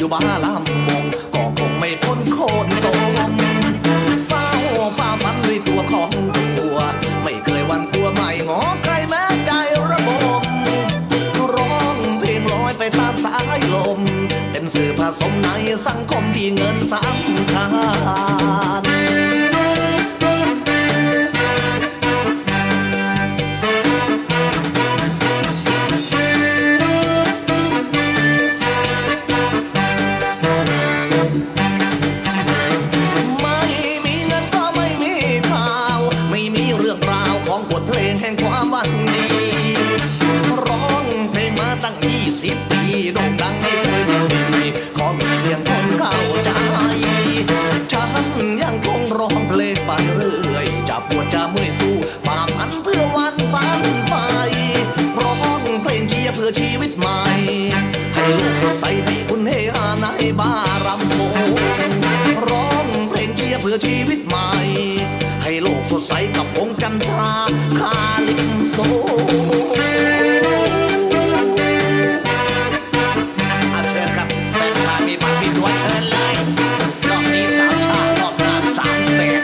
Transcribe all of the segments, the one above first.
อยู่บ้าลำวงก็คงไม่พ้นโคนตมเฝ้าฝันด้วยตัวของตัวไม่เคยวันตัวไม่งอใครแม้ใจระบมร้องเพลงลอยไปตามสายลมเป็นสื่อผสมในสังคมที่เงินสำคัญเพลงแห่งความหวังดีร้องเพลงมาตั้ง20 ปีโด่งดังไม่เคยหยุดดีขอมีเพียงคนเข้าใจฉันยังคงร้องเพลงไปเรื่อยจะปวดจะเมื่อยสู้ฝ่าฟันเพื่อวันฝันไฟร้องเพลงเชียร์เพื่อชีวิตใหม่ให้โลกสดใสให้คุณเฮฮาในบ้ารำวงร้องเพลงเชียร์เพื่อชีวิตใหม่ให้โลกสดใสกับวงจันทราคาลิปโซเชิญครับแฟนชายมีบัตรมีตัวเชิญเลยรอบนี้สาวชาติรอบงาน3 แบบ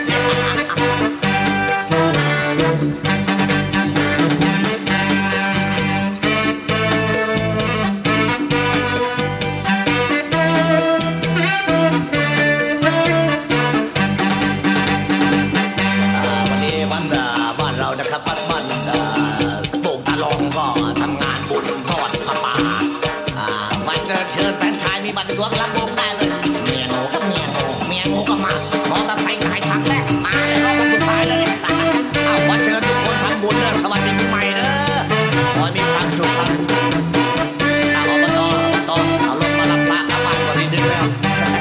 ตัวรับวงได้เลยเมียงูก็เมียงูก็มาขอตะไคร้ขายถังแรกมาเลยรอบสุดท้ายเลยเอาขอเชิญทุกคนทำบุญเด้อสวัสดีปีใหม่เด้อขอมีความสุขครับอบตเอาลงมารับปากบ้านก่อนนิดนึงแล้ว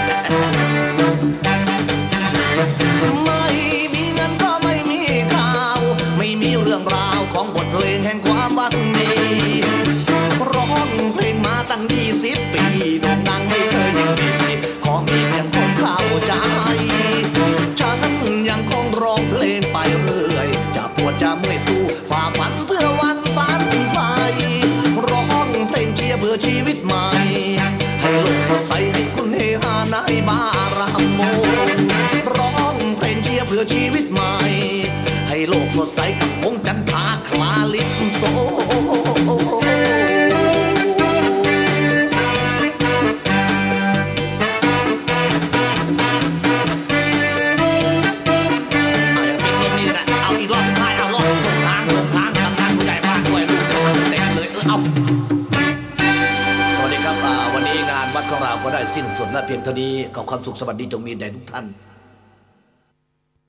ไม่มีเงินก็ไม่มีข่าวไม่มีเรื่องราวของบทเพลงแห่งความหวังดีร้องเพลงมาตั้ง20 ปีโด่งดังไม่เคยยังดีขอมีเพียงคนเข้าใจฉันยังคงร้องเพลงไปเรื่อยจะปวดจะเมื่อยสู้ฝ่าฟันเพื่อวันฝันไฟร้องเพลงเชียร์เพื่อชีวิตใหม่ให้โลกสดใสให้คุณเฮฮาในบ้ารำวงร้องเพลงเชียร์เพื่อชีวิตใหม่ให้โลกสดใสกับวงจันทราคลาลิปโซสวัสดีครับวันนี้งานวัดของเราก็ได้สิ้นสุดและเพียงเท่านี้ขอความสุขสวัสดีจงมีแด่ทุกท่าน